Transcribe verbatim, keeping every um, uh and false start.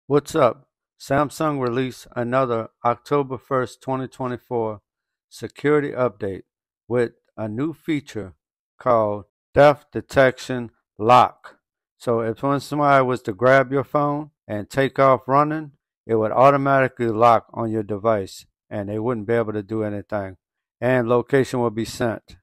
What's up? Samsung released another October first, twenty twenty-four security update with a new feature called Theft Detection Lock. So if when somebody was to grab your phone and take off running, it would automatically lock on your device and they wouldn't be able to do anything. And location will be sent.